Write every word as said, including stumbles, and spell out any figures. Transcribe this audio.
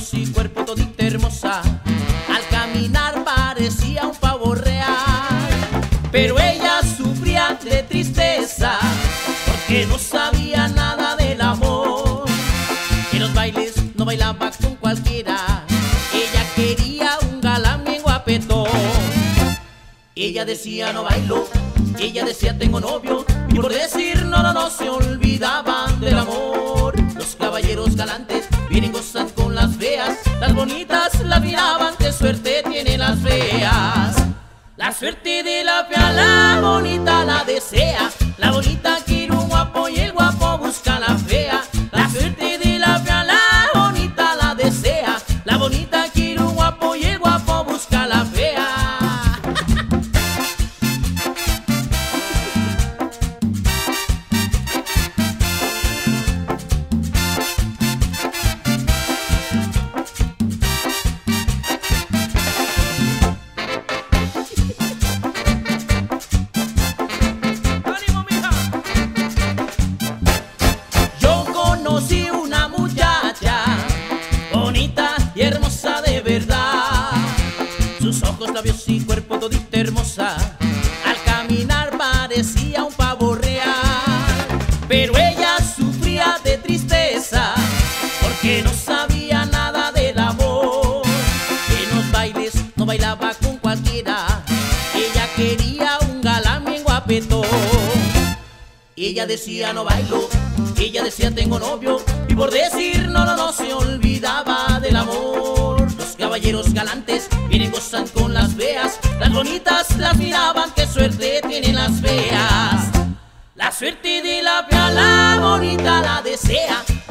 labios y cuerpo todita hermosa. Al caminar parecía un pavo real, pero ella sufría de tristeza porque no sabía nada del amor. En los bailes no bailaba con cualquiera, ella quería un galán bien guapetón. Ella decía no bailo, ella decía tengo novio, y por decir no, no, no se olvidaban del amor. Los caballeros galantes vienen, gozan con las feas, las bonitas las miraban, qué suerte tienen las feas. La suerte de la fea, la bonita la desea, la bonita quiere un guapo y el guapo busca a la fea. La suerte de la fea, la bonita la desea, la bonita quiere un guapo y el guapo busca a la fea. Conocí una muchacha bonita y hermosa de verdad, sus ojos, labios y cuerpo todita hermosa. Al caminar parecía un pavo real, pero ella sufría de tristeza porque no sabía nada del amor. En los bailes no bailaba con cualquiera, ella quería un galán bien guapetón. Ella decía no bailo, ella decía tengo novio, y por decir no, no, no se olvidaba del amor. Los caballeros galantes vienen, gozan con las feas, las bonitas las miraban, qué suerte tienen las feas. La suerte de la fea, la bonita la desea,